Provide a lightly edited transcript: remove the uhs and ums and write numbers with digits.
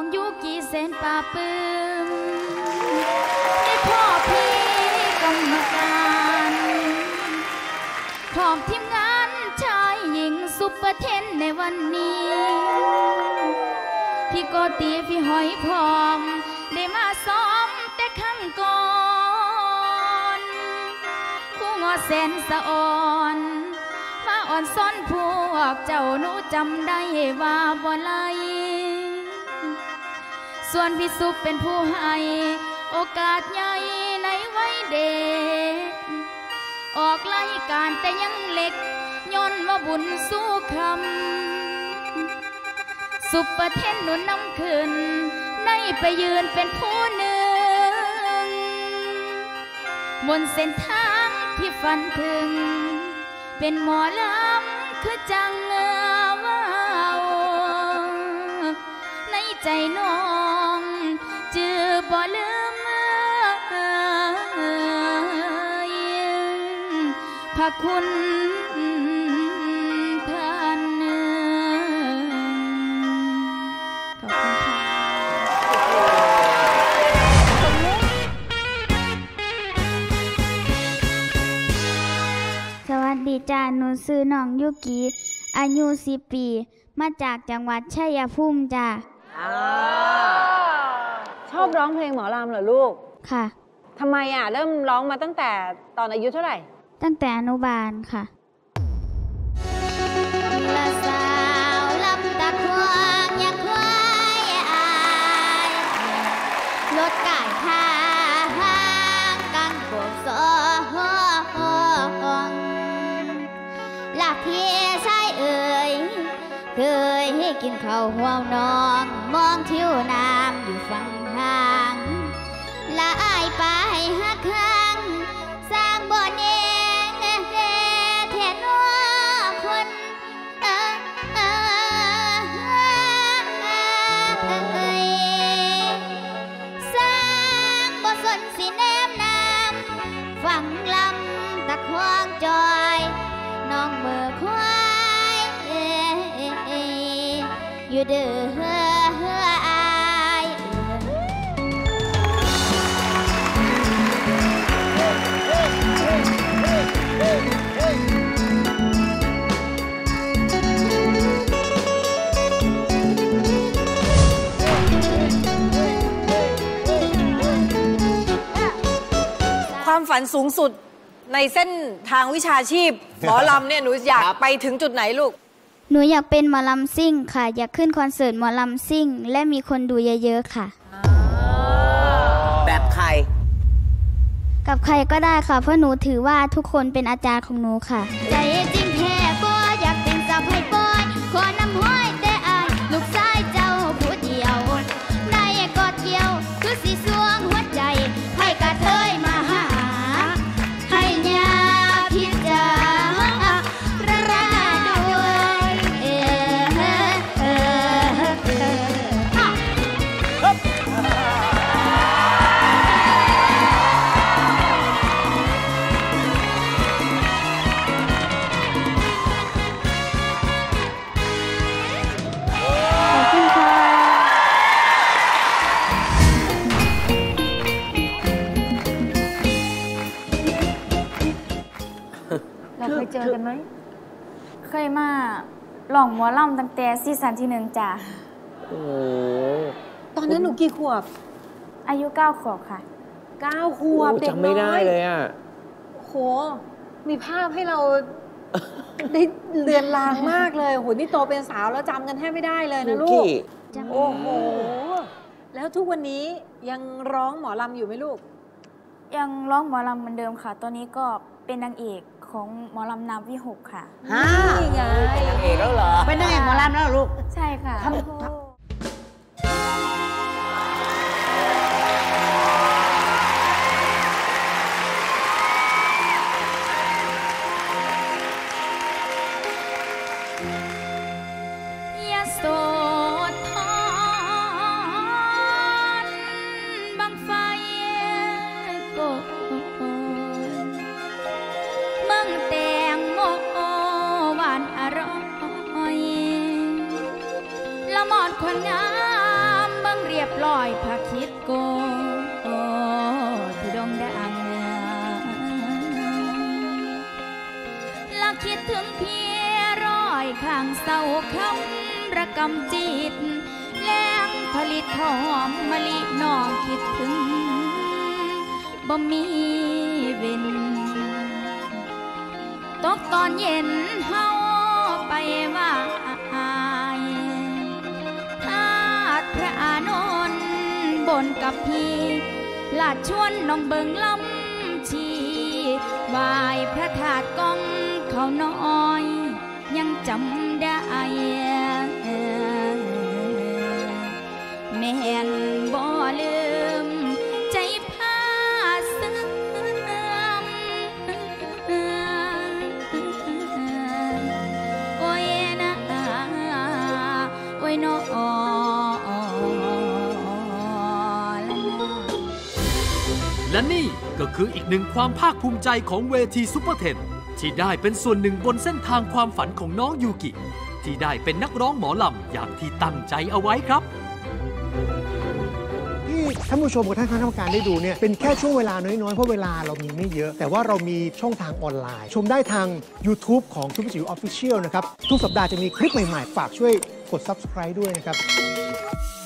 ยุกี่แสนป่าปื้มได้พ่อพี่กรรมการพร้อมทีมงานชายหญิงซุปเปอร์เทนในวันนี้พี่โกตีพี่หอยพร้อมได้มาซ้อมแต่ครั้งก่อนผู้งอแสนสะอ่อนมาอ่อนซ้อนพวกเจ้าหนูจำได้ว่าบ่ไหลส่วนพี่สุปเป็นผู้ให้โอกาสใหญ่ในวัยเด็กออกรายการแต่ยังเล็กย้อนว่าบุญสู้คำซุปเปอร์เทนหนุนนำขึ้นในไปยืนเป็นผู้หนึ่งบนเส้นทางที่ฝันถึงเป็นหมอลำคือจังว่าวในใจน้องจือบ่ลืมพระคุณท่านขอบคุณค่ะสวัสดีจ้าหนูซื้อน้องยุกิอายุ10 ปีมาจากจังหวัดชัยภูมิจ้าชอบร้องเพลงหมอลำเหรอลูกค่ะทำไมเริ่มร้องมาตั้งแต่ตอนอายุเท่าไหร่ตั้งแต่อนุบาลค่ะละสาวลำตะควงอยากควายอายรถก่ายทางกันโบกสองหลักพี่ชายเอ่ยเคยให้กินข้าวหัวน้องมองทิวน้ำอยู่ฝั่งทางละอายไปหักข้างสร้างบ่อเนงแทนว่าคนสร้างบ่สนสีแนมน้ำฝั่งลำตะควงจอยน้องเมื่อควายอยู่เด้ออายความฝันสูงสุดในเส้นทางวิชาชีพหมอลำเนี่ยหนูอยากไปถึงจุดไหนลูกหนูอยากเป็นหมอลำซิ่งค่ะอยากขึ้นคอนเสิร์ตหมอลำซิ่งและมีคนดูเยอะๆค่ะแบบใครกับใครก็ได้ค่ะเพราะหนูถือว่าทุกคนเป็นอาจารย์ของหนูค่ะใจจริงแท้ก็อยากเป็นสาวไพ่ปอยขอนำห้อยแต่อายลูกชายเจ้าผู้เดียวในกอดเกี่ยวคือสีสวงหัวใจให้กระเทยมาหาให้ญาพิจารณาด้วยเราเคยเจอกันไหมเคยมาหลองหมอลำตั้งแต่ซีซั่นที่1จ้ะโอ้ตอนนั้นหนูกี่ขวบอายุ9 ขวบค่ะ 9 ขวบเด็กน้อยจำไม่ได้เลยโหมีภาพให้เราได้เลือนลางมากเลยโหนี่โตเป็นสาวแล้วจำกันแทบไม่ได้เลยนะลูกโอ้โหแล้วทุกวันนี้ยังร้องหมอลำอยู่ไหมลูกยังร้องหมอลำเหมือนเดิมค่ะตอนนี้ก็เป็นนางเอกของหมอลำนามวิหกค่ะนี่ไงเป็นนางเอกแล้วเหรอเป็นนางเอกหมอลำแล้วลูกใช่ค่ะยโสธรบังไฟโกเมืองแตงโมหวานอร่อยละมอดแขวถึงพี่ร้อยข้างเศร้าคำระกำจิตแรงผลิตหอมมะลิน้องคิดถึงบ่มีเว้นตกตอนเย็นเฮาไปว่าอายอาจพระอานนท์บนกับพี่ลาดชวนน้องเบิงลำชีไหวพระธาตุกองเขาน้อยยังจำได้แม่นบ่ลืมใจพาเสื่อมโอ้ยนะโอ้ยน้อและนี่ก็คืออีกหนึ่งความภาคภูมิใจของเวทีซุปเปอร์เทนที่ได้เป็นส่วนหนึ่งบนเส้นทางความฝันของน้องยูกิที่ได้เป็นนักร้องหมอลำอย่างที่ตั้งใจเอาไว้ครับที่ท่านผู้ชมกับท่านคณะกรรมการได้ดูเนี่ยเป็นแค่ช่วงเวลาน้อยๆเพราะเวลาเรามีไม่เยอะแต่ว่าเรามีช่องทางออนไลน์ชมได้ทาง YouTube ของซุปเปอร์จิ๋ว Official นะครับทุกสัปดาห์จะมีคลิปใหม่ๆฝากช่วยกด Subscribe ด้วยนะครับ